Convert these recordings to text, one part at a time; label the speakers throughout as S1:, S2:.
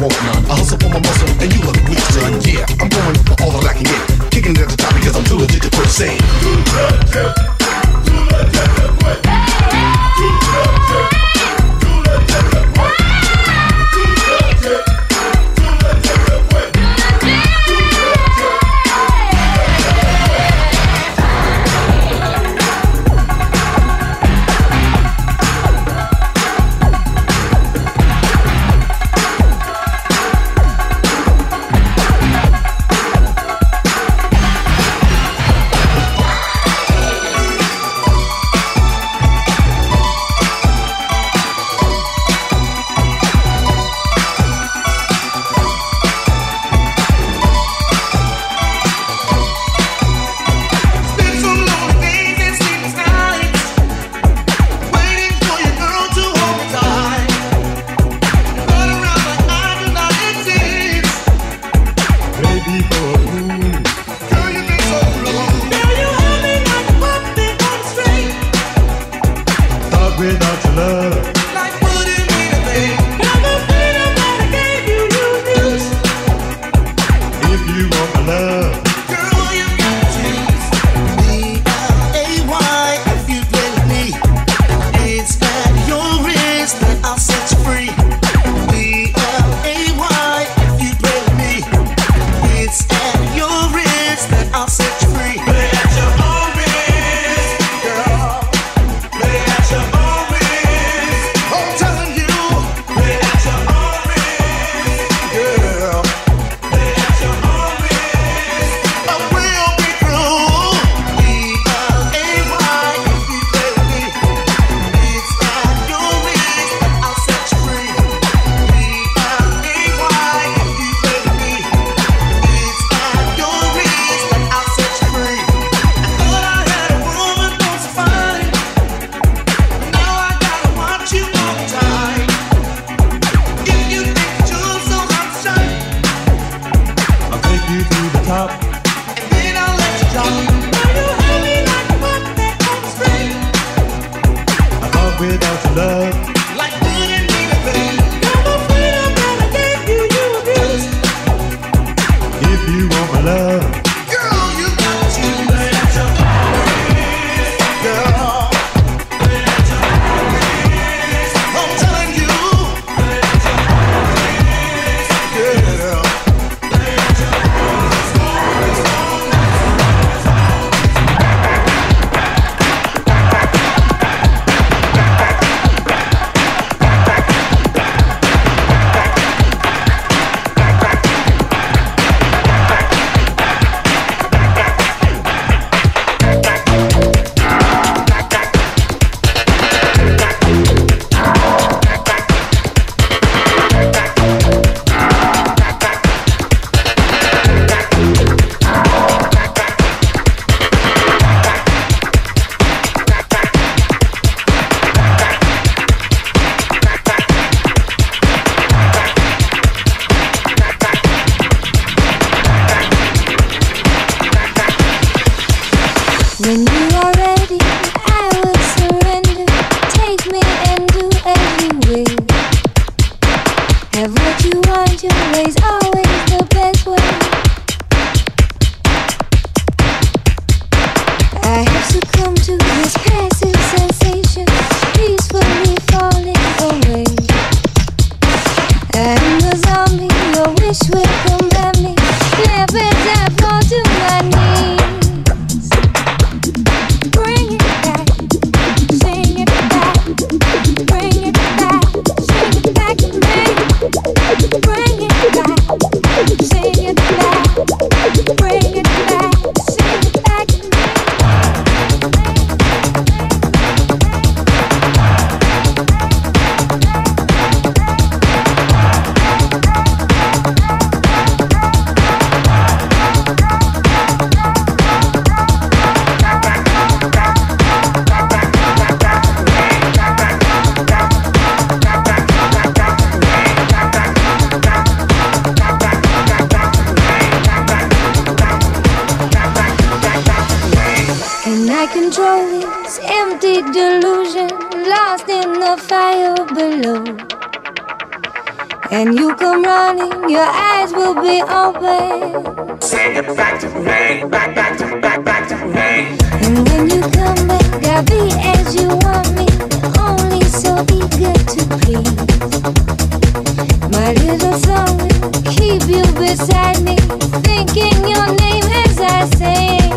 S1: want none. I hustle for my muscle, and you look weak, son. Yeah, I'm going for all that I can get. Kicking it at the top because I'm too legit to quit. Say, too legit to quit. Too legit.
S2: and you come running, your eyes will be open.
S3: Sing it back to me, back to me.
S2: And when you come back, I'll be as you want me, only so eager to please. My little song will keep you beside me, thinking your name as I sing.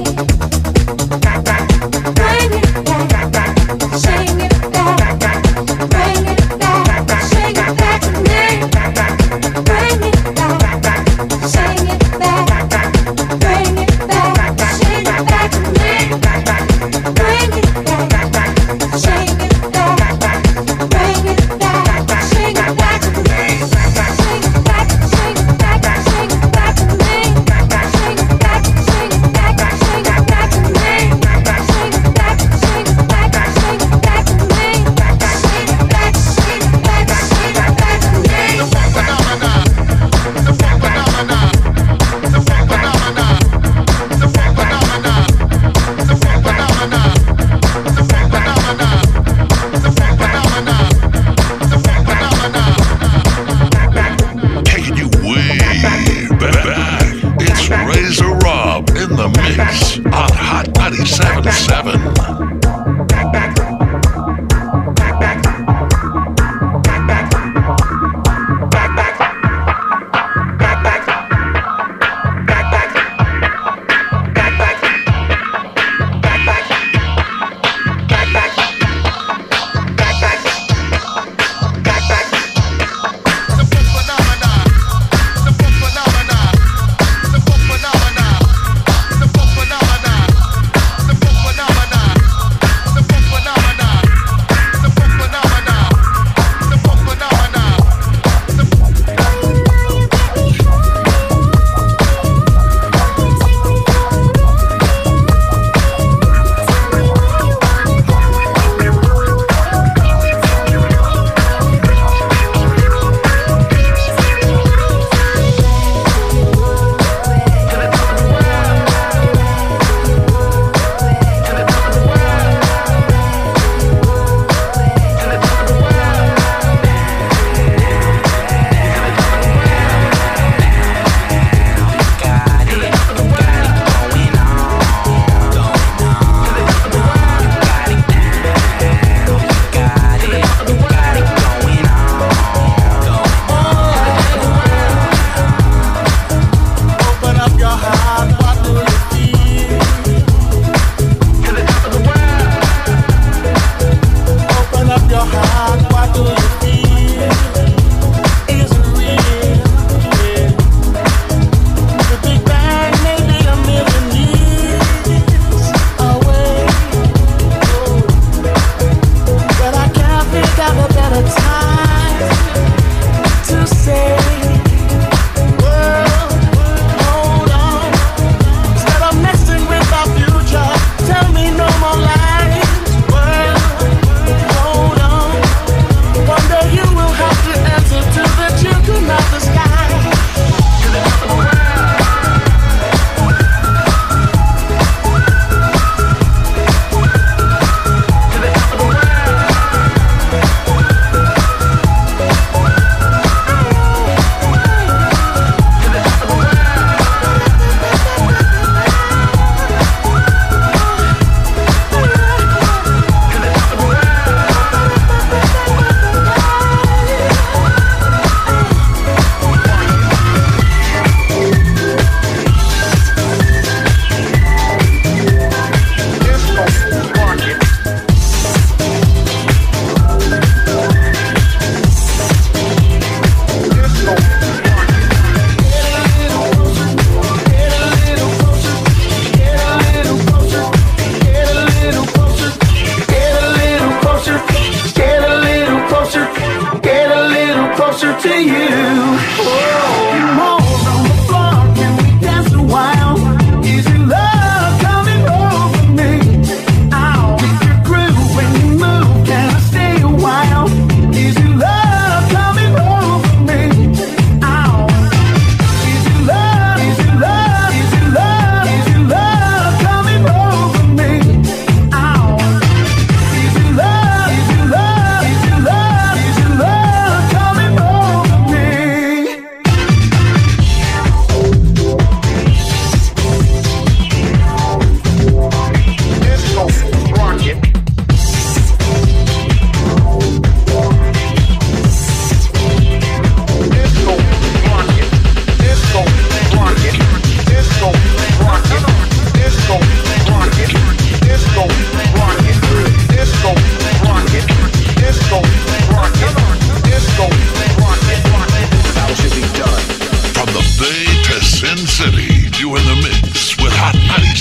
S2: Bring it back, sing it back, bring it back, sing it back to me. Bring it back, sing it back, bring it back, sing it back to me. Bring it back, sing it back, bring it back, sing it back to me. Sing it back, sing it back, sing it back to me. Sing it back, sing it back, sing it back to me. Sing it back, sing it back.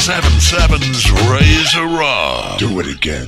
S4: 77's Razor Rob.
S1: Do it again.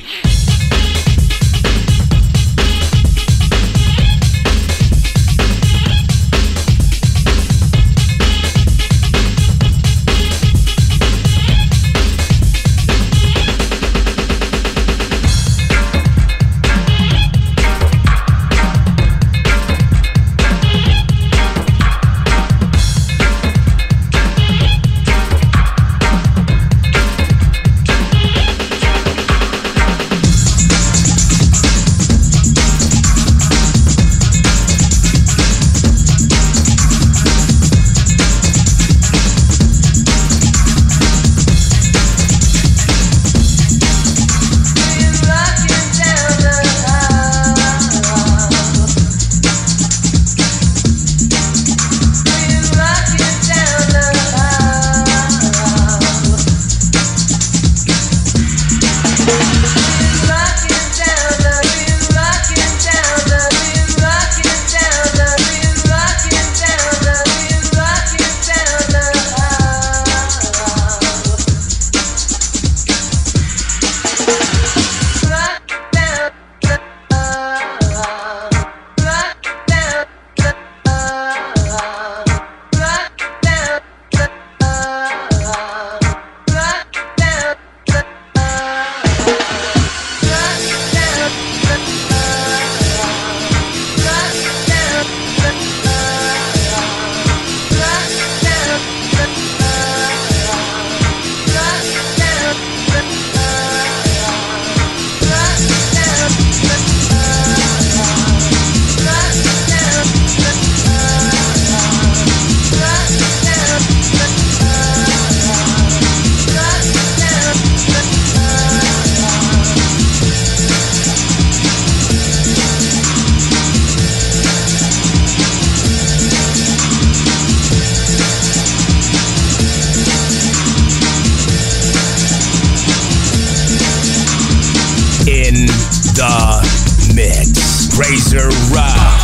S5: Razor Rob.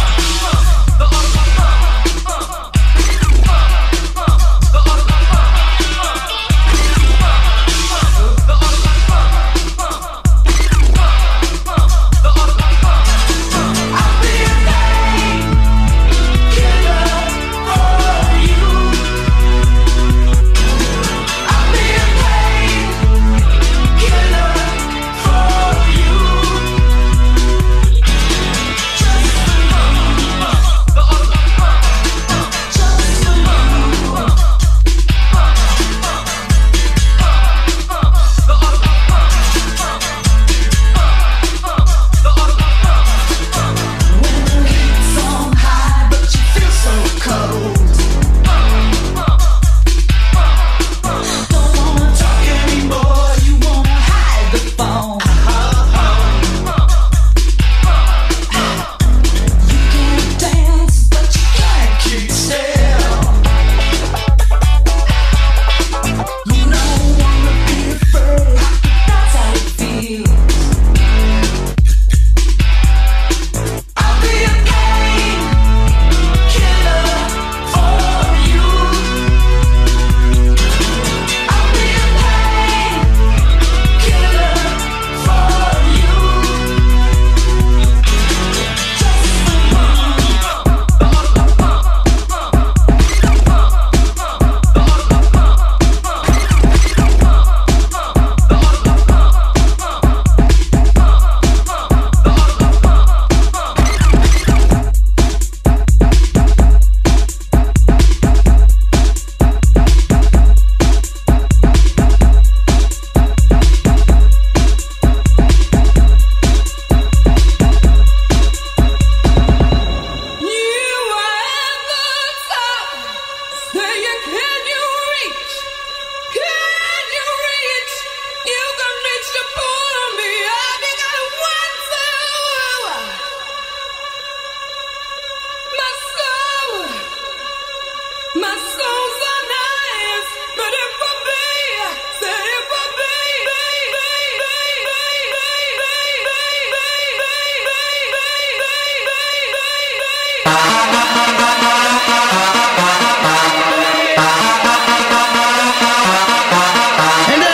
S6: And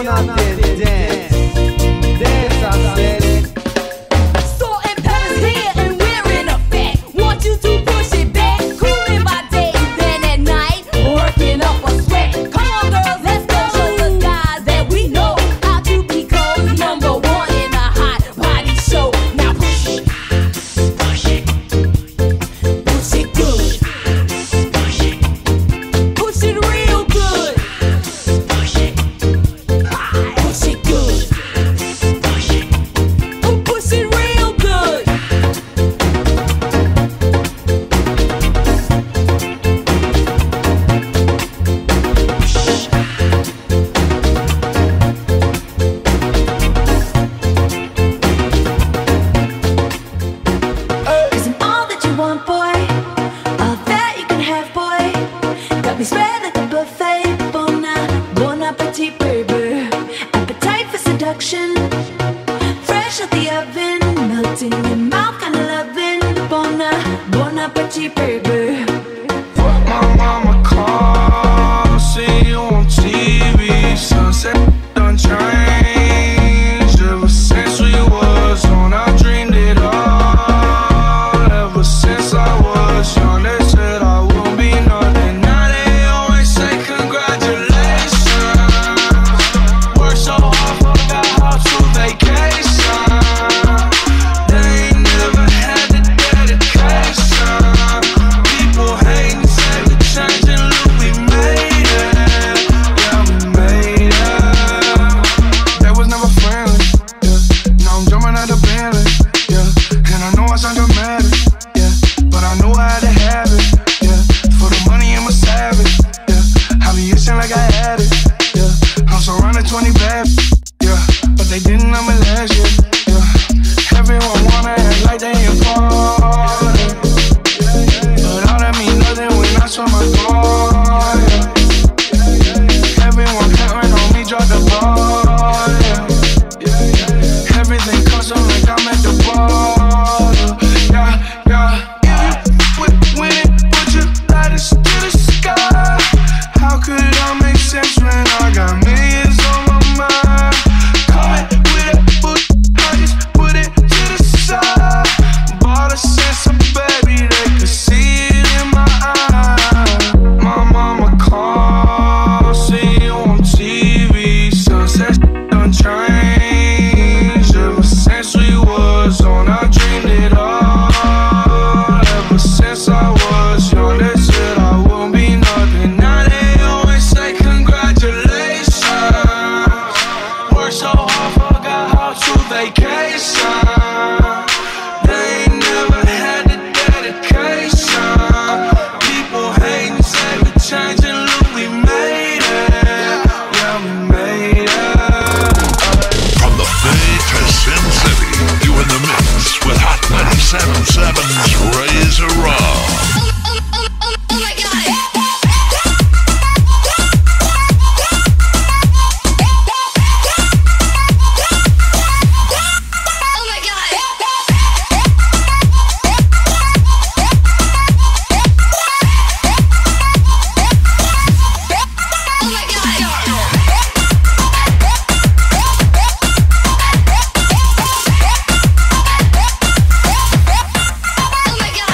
S5: on and dance. Dance, I said.
S2: Salt and pepper's here and we're in effect. Want you to push it back, cooling by day, then at night, working up a sweat. Come on, girls, let's go. Show the guys that we know how to be cold. Number one in a hot body show. Now push it, push it, push it good, push it, push it real good, push it, push it good, push it, push it real good. Isn't all that you want, boy? All that you can have, boy. Got me spread like a buffet. Bon appetit, baby. Appetite for seduction. Fresh out the oven, melting in your mouth, kinda loving. Bon appetit, baby.
S6: My mama called, see you on TV. Sunset done changed. Ever since we was on, I dreamed it all. Ever since I was young, they said I won't be nothing. Now they always say congratulations. Worked so hard, forgot how to vacation. They ain't never had the dedication. People hating, say we changing, look, we made it. Yeah, we made it. That was never friendly, yeah. Now I'm jumping out the Bentley, yeah. And I know I sound dramatic, yeah. But I knew I had to have it, yeah. For the money, I'm a savage, yeah. I be itching like I had it, yeah. I'm surrounded 20 bad, yeah. But they didn't know me last year, yeah. Everyone wanna act like they important, but all that mean nothing when I saw my God, yeah. Everyone counting on me, drop the ball, yeah. Everything custom like I'm at the bar, yeah, yeah. If you win it, put your lighters to the sky. How could I make sense when I got millions on my mind? Coming with a boot, I just put it to the side. Bought a sense of baby, they could see it in my eyes. My mama called, see you on TV. Sunset done changed. Ever since we was on, I dreamed it all. Ever since I was young, they said I won't be nothing. Now they always say congratulations. Worked so hard, forgot how to vacation. They ain't never had the dedication. People hating, say we changing, look, we made it. Yeah, we made it.
S4: From the Bay to Sin City, you in the mix with Hot 97.7's Razor Rob.
S2: Oh my God. Oh my God.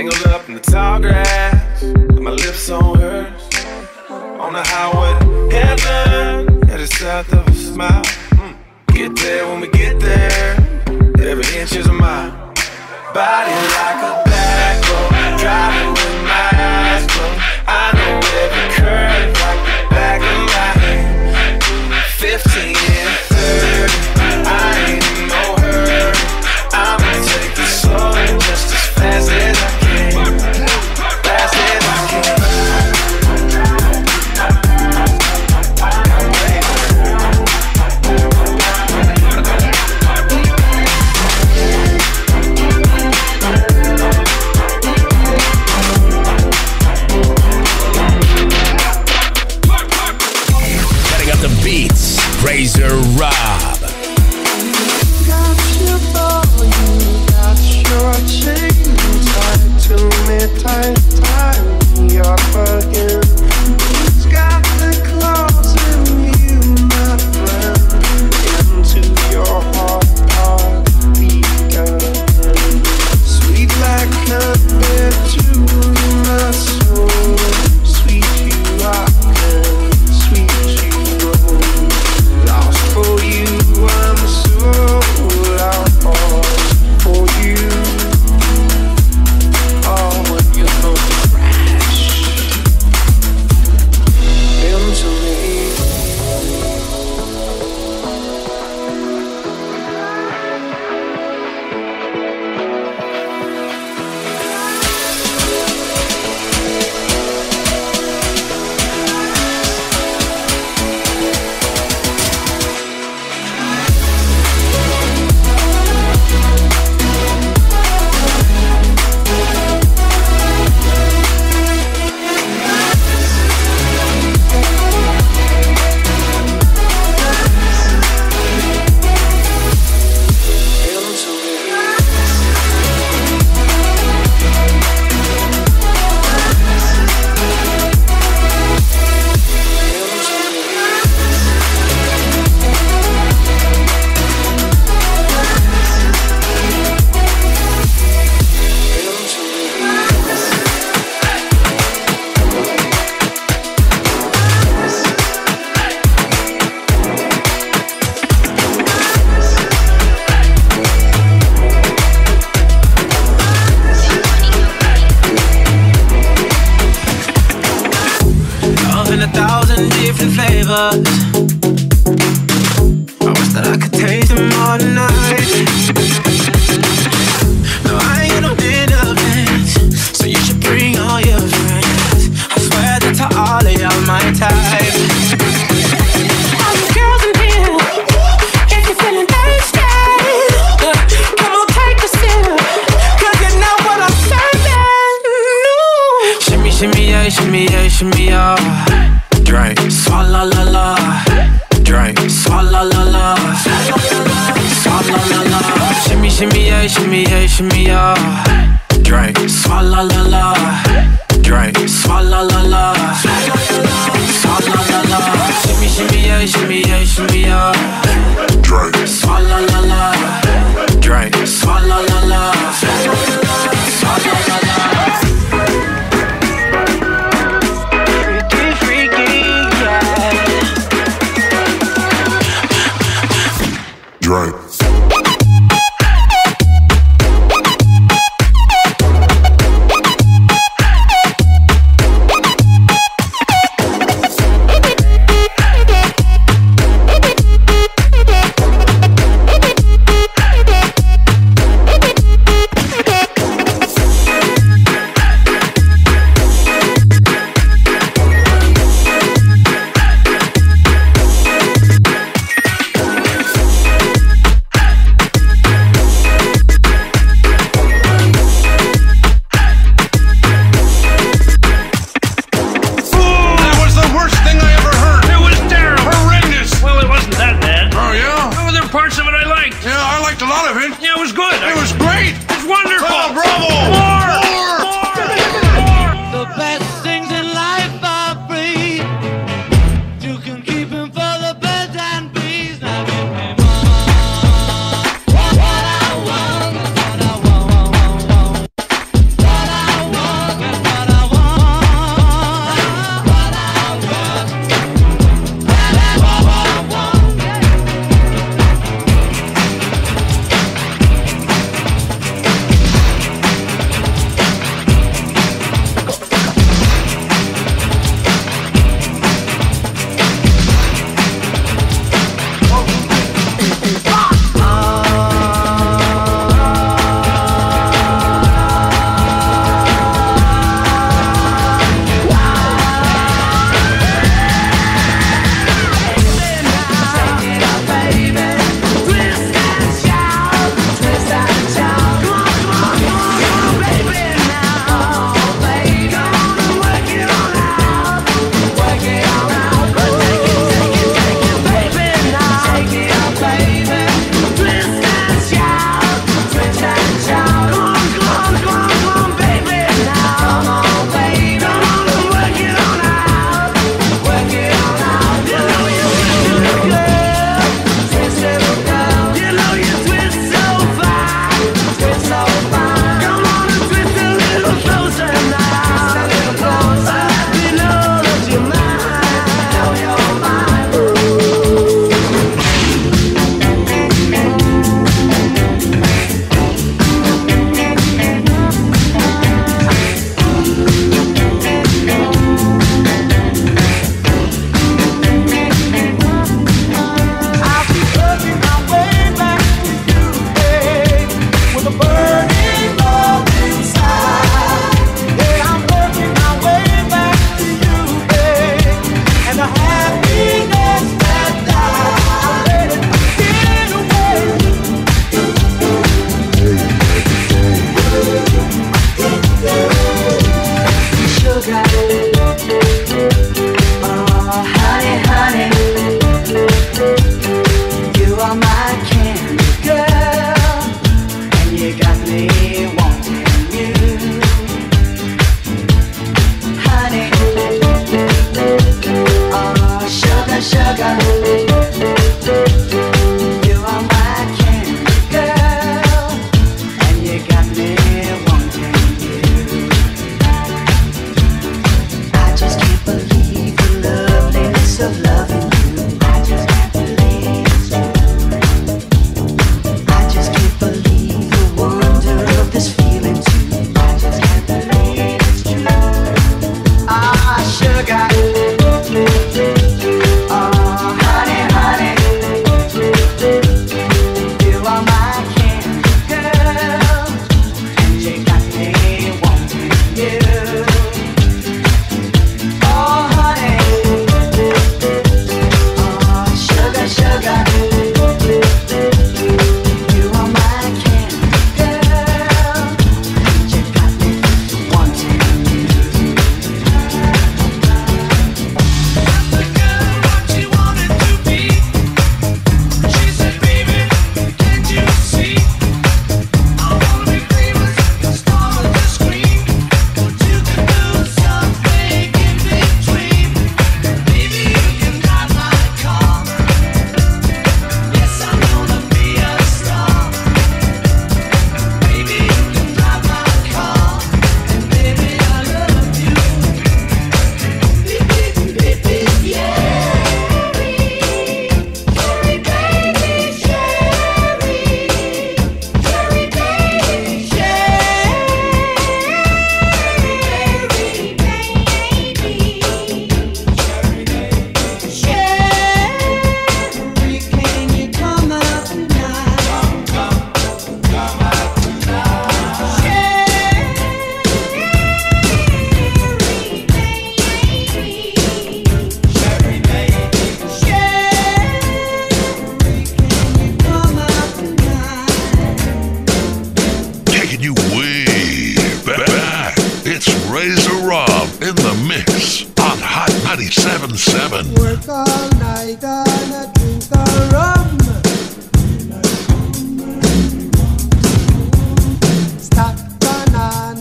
S6: tangled up in the tall grass, with my lips on hers, on the highway to heaven, at the south of a smile. Get there when we get there, every inch is a mile. Body like a black hole, driving with my eyes closed. I know every curve like the back of my hand. 15 and 30, I ain't in no hurry. I'ma take it slow, just as fast as I can. Fast as I can.
S7: Beats, Razor Rob.
S8: Got your ball, you got your chain tied to me, tie me up again. It's got the claws in you, my friend, into your heart began. Sweet like a bed to my soul, sweet you are. Lost for you, I'm so lost for you. Oh, when you crash into me.
S6: flavors. I wish that I could taste them all night. No, I ain't no dinner bitch, so you should bring all your friends. I swear that to all of y'all my type. All the girls in here, if you're feeling thirsty, come on, take a sip, 'cause you know what I'm serving. No. Shimmy, shimmy, yeah, shimmy, yeah, shimmy, yeah. Drink, swalla la la. Drink, swalla la la. Swalla la la. Shimmy, shimmy, yeah, shimmy, yeah, shimmy, yeah. Drink, swalla la la. Drink, swalla la la. Swalla la la. Shimmy, shimmy, yeah, shimmy, yeah, shimmy, yeah. Drink, swalla la la. Drink, swalla la la. Swalla la la.
S4: Drink.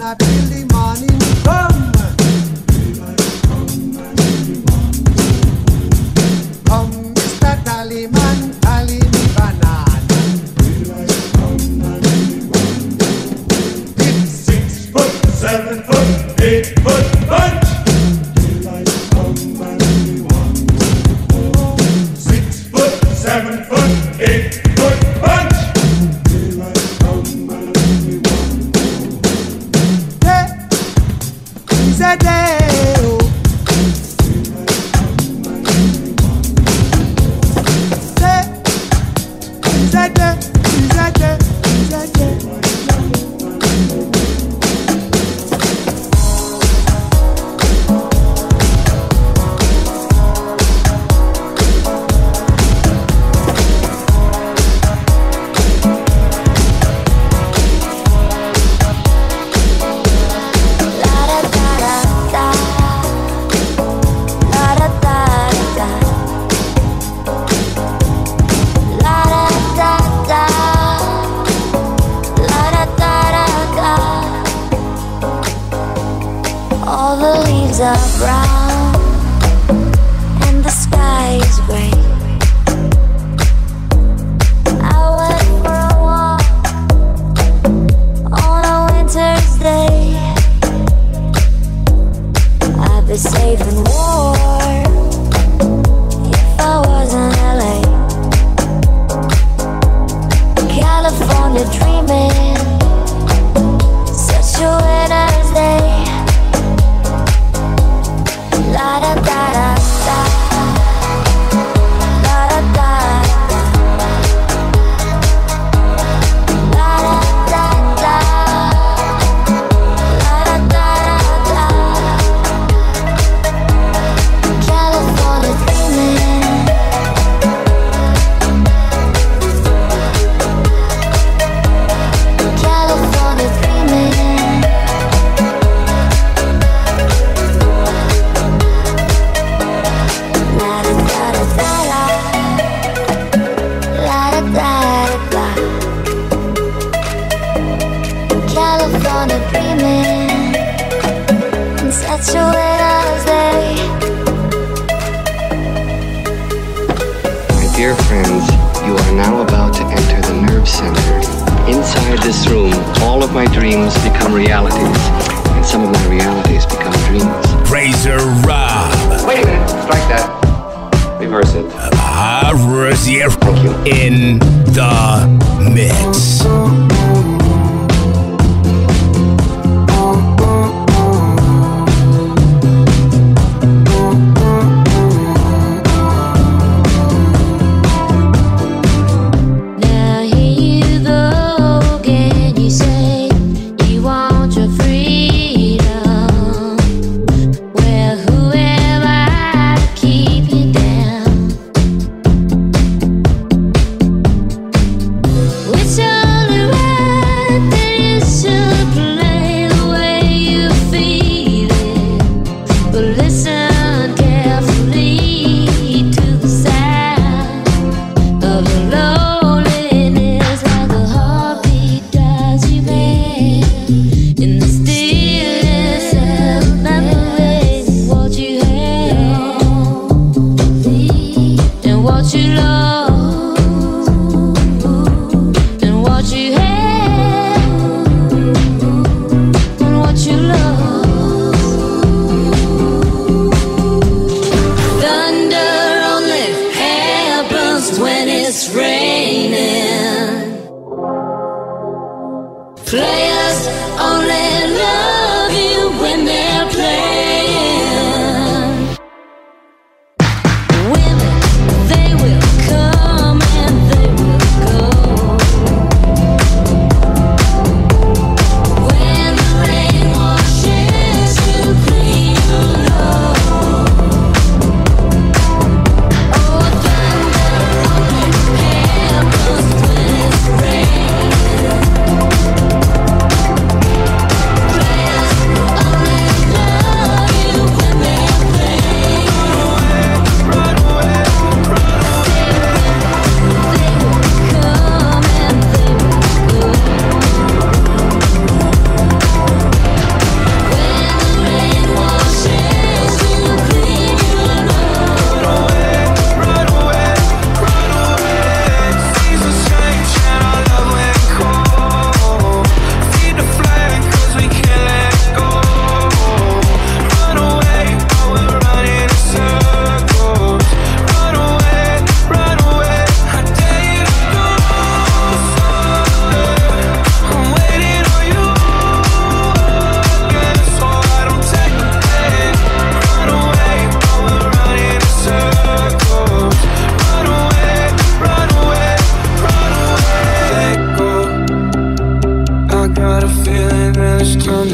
S5: till the morning come. Come, Mr. Tallyman, tally me banana.
S1: It's 6 foot, 7 foot, 8 foot bunch. 6 foot, 7 foot, 8 foot bunch.
S5: It's a day, oh. It's a day, it's a day, it's a day.
S2: All the leaves are brown and the sky is gray. I went for a walk on a winter's day. I'd be safe and warm if I was in LA. California dreaming, such a winter's day. La da da da da, la da da da, la da da da, la da da da. California dreaming, California dreaming. California dreaming in such a winter's day.
S8: My dear friends, you are now about to enter the nerve center. Inside this room, all of my dreams become realities, and some of my realities become dreams.
S7: Razor Rob.
S8: Wait a minute, strike that. Reverse it.
S7: Rosier
S8: Thank you.
S7: in the mix.
S2: Now here you go again. You say you want your freedom. Well, who am I to keep you down? It's only right.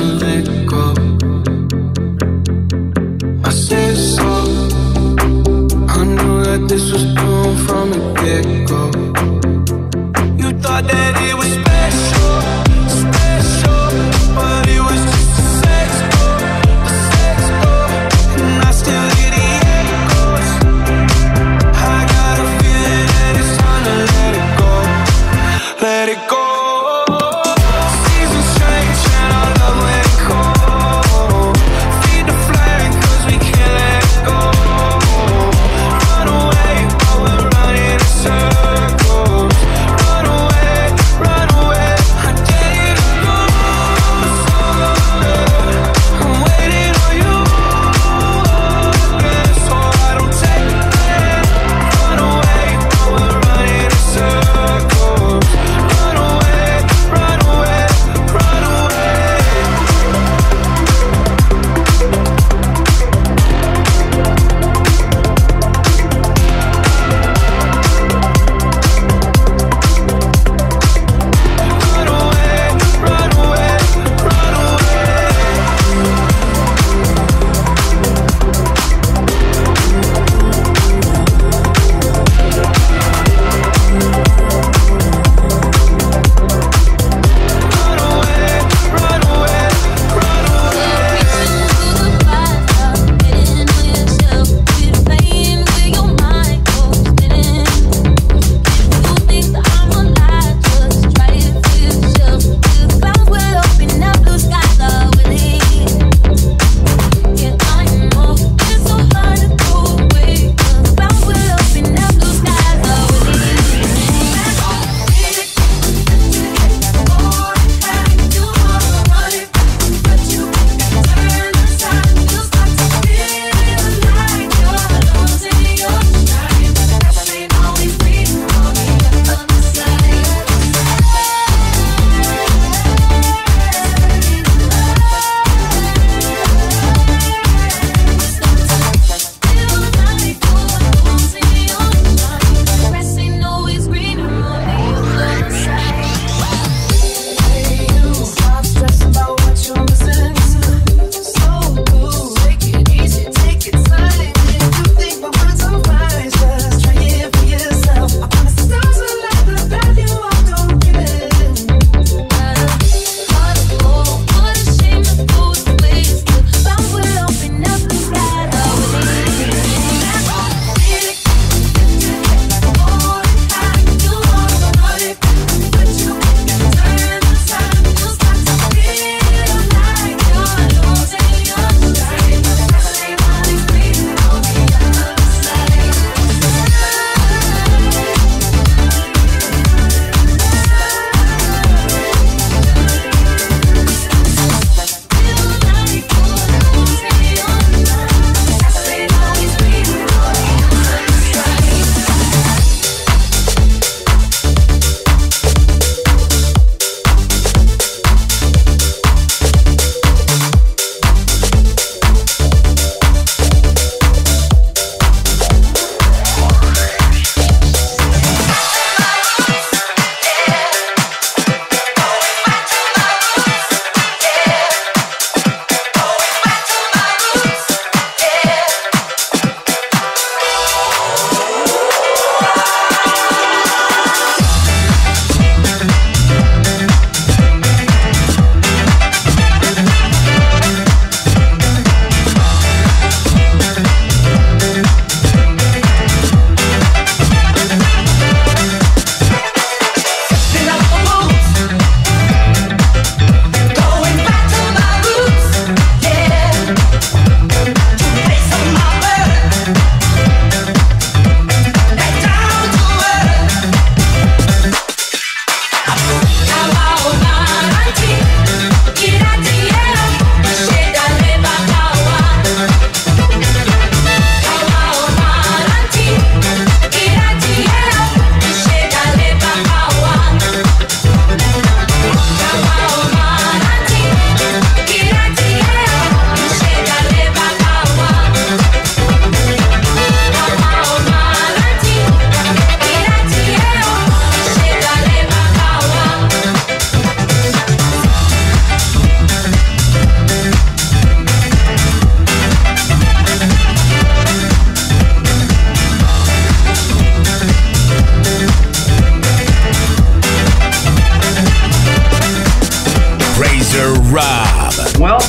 S6: to let go. I said so. I knew that this was doomed from the get-go. You thought that it was special, special, but it was just a sex door, and I still hear the echoes. I got a feeling that it's time to let it go, let it go. Seasons change and our love let it go.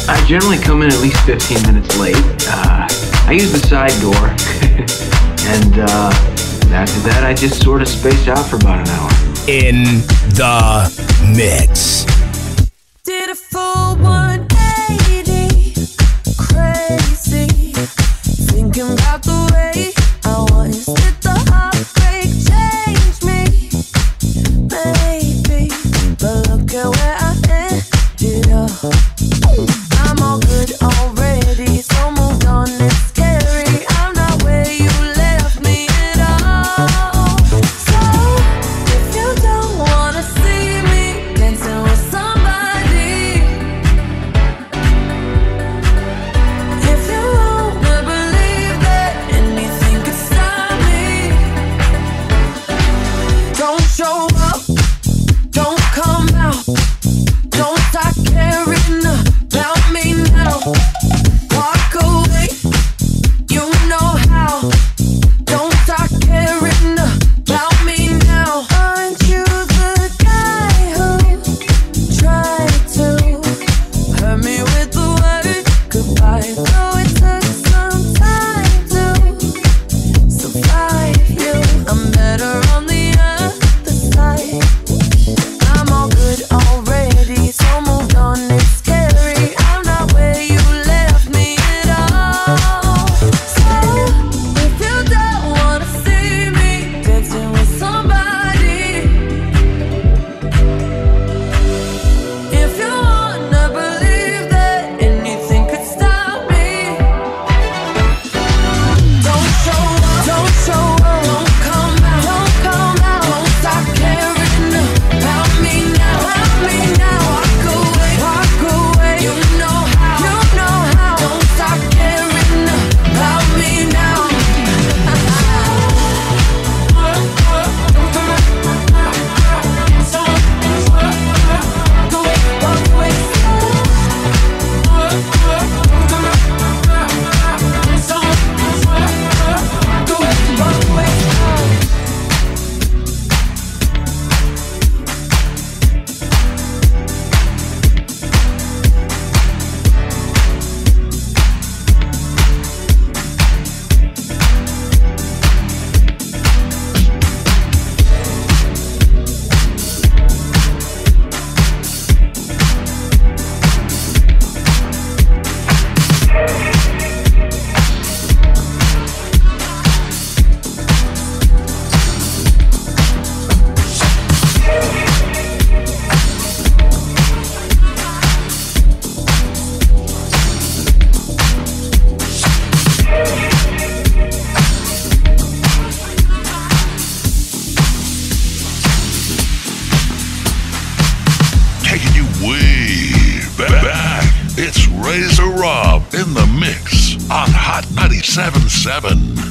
S9: I generally come in at least 15 minutes late. I use the side door, and after that, I just sort of space out for about an hour.
S7: In the mix.
S2: Did a full 180, crazy, thinking about the way I was. Did the heartbreak change me? Maybe, but look at where I ended up. I'm all good already, so moved on, it's scary. I'm not where you left me at all. So, if you don't wanna see me dancing with somebody, if you wanna believe that anything could stop me, don't show up, don't come out, don't start caring about me now. Walk away, you know how. Don't start caring about me now. Aren't you the guy who tried to hurt me with the word goodbye? Though it took some time to survive you, I'm better on the other side. I'm all good already, so moved on, it's scary. I'm not where you left me at all. So, if you don't wanna see me dancing with somebody, if you wanna believe that anything could stop me, don't show up, don't come out, don't stop caring about me now, walk away, you know how, don't stop caring about me now.
S4: Taking you way back. It's Razor Rob in the mix on Hot 97.7.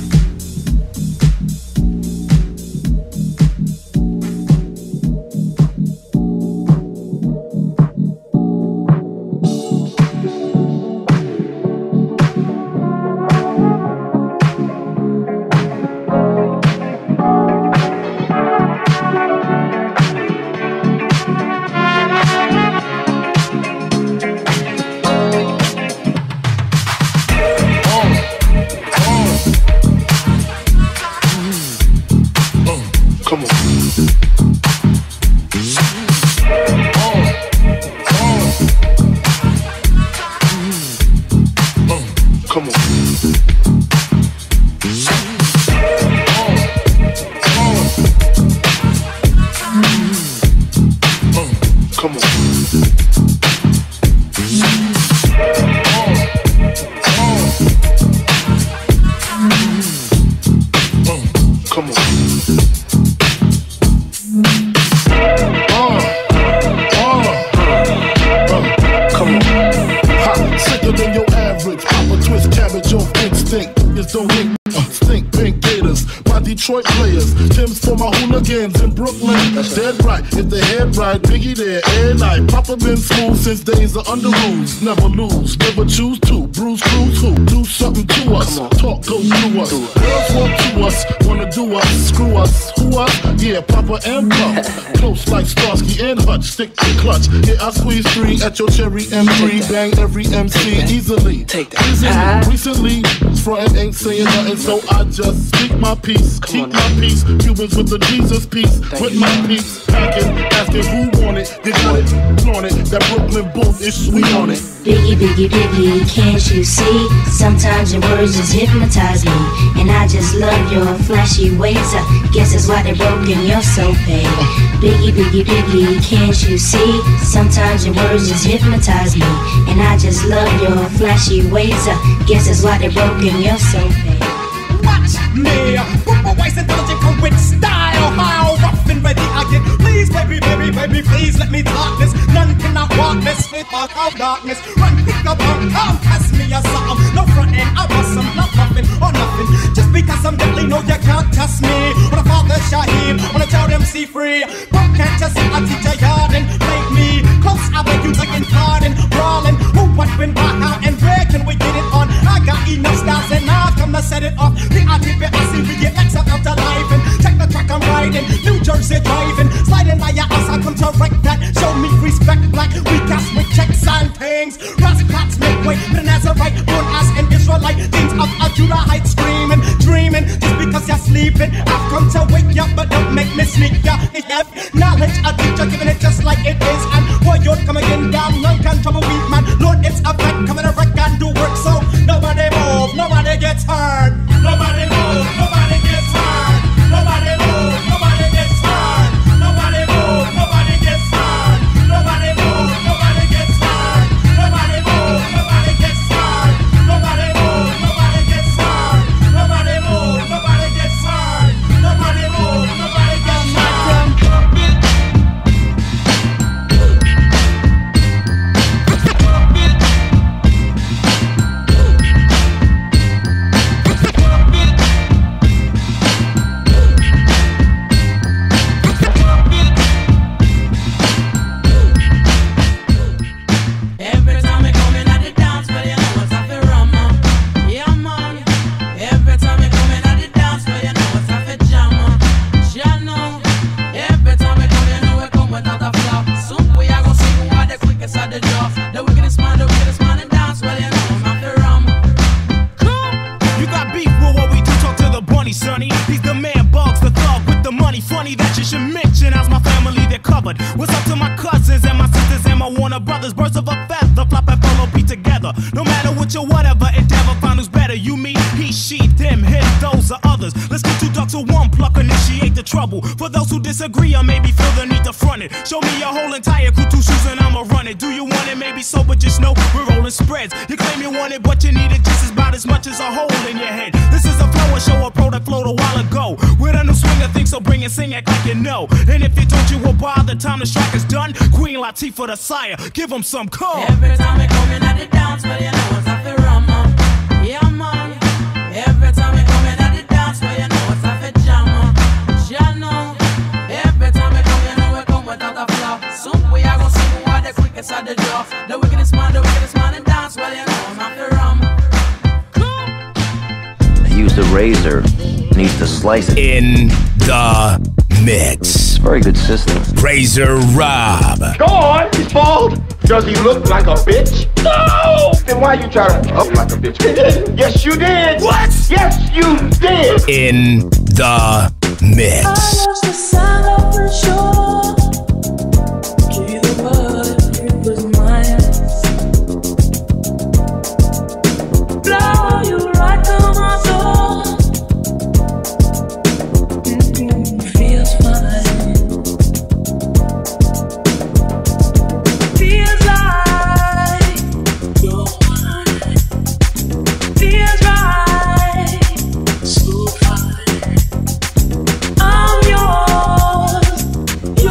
S1: Detroit players. Tim's for my hooligans in Brooklyn. That's dead right. If they head right, Biggie there every night. Papa been smooth since days of under rules. Never lose, never choose to. Bruise, cruise, who? Do something to us. Talk goes through us. Girls want to us, wanna do us, screw us. Who us? Yeah, Papa and Pump. Close like Starsky and Hutch. Stick to clutch. Yeah, I squeeze 3 at your cherry M3. Bang every MC easily.
S10: Take that.
S1: Recently, frontin' ain't saying nothing, so I just speak my peace. Keep my peace. Cubans with the Jesus peace. With my peace. Packing, asking who want it. They want it, flaunt it. That Brooklyn Boom is sweet on it.
S11: Biggie, Biggie, Biggie, can't you see? Sometimes your words just hypnotize me. And I just love your flashy ways. I guess that's why they're broken, you're so paid. Biggie, Biggie, Biggie, can't you see? Sometimes your words just hypnotize me. And I just love your flashy ways. I guess that's why they're broken, you're so paid.
S12: Watch me, put my voice intelligent, come with style. How rough and ready I get. Please, baby, baby, baby, please let me talk this. None cannot walk this fit out of darkness. Run, pick up, come pass me a something. No front end, I bust some, not nothing or nothing. Just because I'm deadly, no, you can't test me. When a father Shaheed, when a child MC free. Punk can't just see a teacher yard and make me. Close, I beg you, taking pardon, brawling. Who, what, when, why, how, and where can we get it on? I got enough styles and I've come to set it off. The RTPIC, we get next up to life and check the track I'm riding. New Jersey driving, sliding by your ass, I come to wreck that. Show me respect, black, we cast with checks and things. Rascals make way, but Nazarite, born as an Israelite. Things of a Judah height, screaming, dreaming. Just because you're sleeping, I've come to wake you, but don't make me sneak ya. It have knowledge, a teacher giving it just like it is. And boy, you're coming in down, none can trouble weak man. Lord, it's a fact, coming to wreck and do work, so nobody move, nobody gets hurt. Nobody move, nobody gets hurt. Nobody move, nobody gets hurt. Nobody move, nobody gets hurt. Nobody move, nobody gets hurt. Nobody move, nobody gets hurt. Nobody move, nobody gets hurt. Nobody move, nobody gets hurt. Nobody move, nobody gets hurt.
S13: What's up to my cousins and my sisters and my Warner brothers? Birds of a feather, flop and follow be together. No matter what your whatever endeavor, find who's better. You, me, he, she, them, him, those are others. Let's get 2 ducks with 1 pluck, initiate the trouble. For those who disagree or maybe feel the need to front it, show me your whole entire crew, 2 shoes and I'ma run it. Do you want it? Maybe so, but just know we're rolling spreads. You claim you want it, but you need it just about as much as a hole in your head. This is a flow, a show, a pro that flowed a while ago. With a new swing of things, so bring it, sing, act like you know. And if you don't, you will bother. Time the strike is done. Queen Latifah the sire, give them some call.
S14: Every time we come in at the dance, well, you know what's up for rum, yeah, man. Every time we come in at the dance, well, you know what's up for jam, yeah, no. Every time we come, you know we come without a flaw. Soon we are gonna see who are the quickest at the door. The wickedest man in dance, well, you know I'm up for rum.
S15: I use the razor, needs to slice it.
S7: In the mix.
S15: Very good system.
S7: Razor Rob.
S16: Go on, he's bald. Does he look like a bitch? No! Then why you trying to up like a bitch? Yes, you did. What? Yes, you did.
S7: In the mix.
S2: I lost the sound of the shore. Give you the word, it was mine. Blow you right to my soul. Feels fine. Feels like you're mine. Feels right. So fine. I'm yours.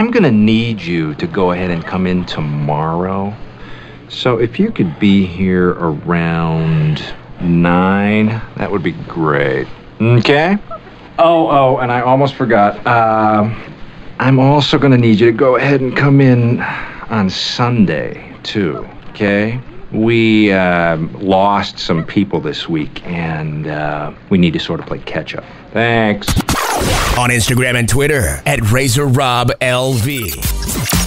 S9: I'm gonna need you to go ahead and come in tomorrow. So if you could be here around 9, that would be great. Okay? Oh, and I almost forgot. I'm also gonna need you to go ahead and come in on Sunday, too, okay? We lost some people this week, and we need to sort of play catch-up. Thanks.
S7: On Instagram and Twitter at RazorRobLV.